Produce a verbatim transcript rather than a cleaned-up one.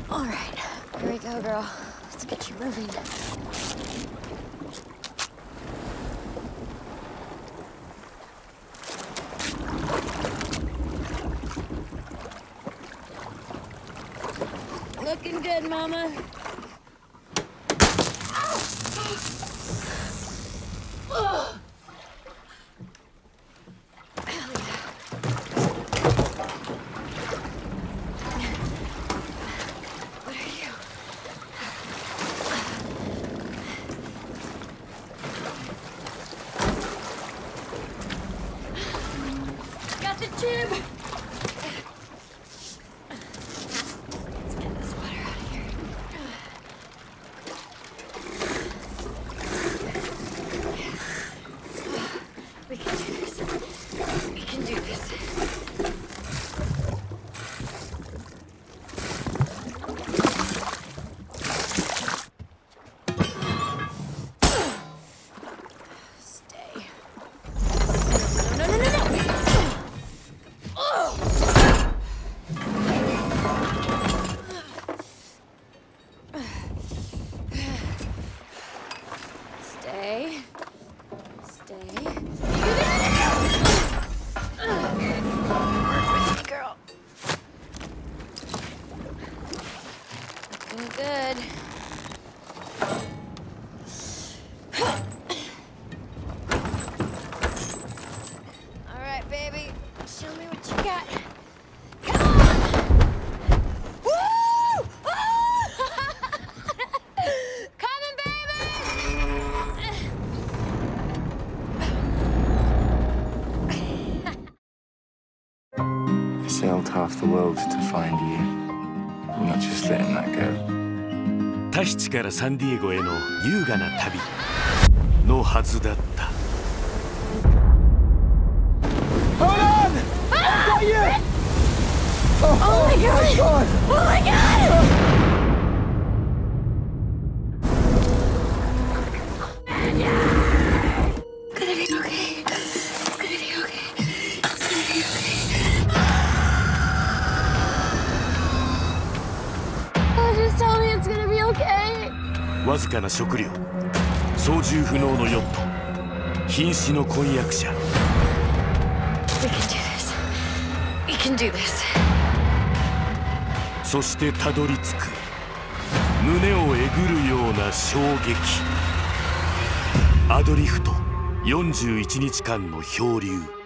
All right, here we go, girl. Let's get you moving. Looking good, Mama. Oh. Hell yeah. What are you? Got the tube. We can do this. We can do this. Stay. No, no, no, no, no, no! Oh! Stay. Stay. Girl. Looking good. All right, baby. Show me what you got. Come on! Woo! Coming, baby! I sailed half the world to find you. I'm not just letting that go. タヒチからサンディエゴへの優雅な旅のはずだった。 Hold on! I've got you! Oh, Oh my god! Oh my god! It's gonna be okay. It's gonna be okay. It's gonna be okay. Oh, just tell me it's gonna be okay. わずかな食料、操縦不能のヨット、瀕死の婚約者。 We can do this. We can do this. そしてたどり着く胸をえぐるような衝撃。アドリフトよんじゅういちにちかんの漂流。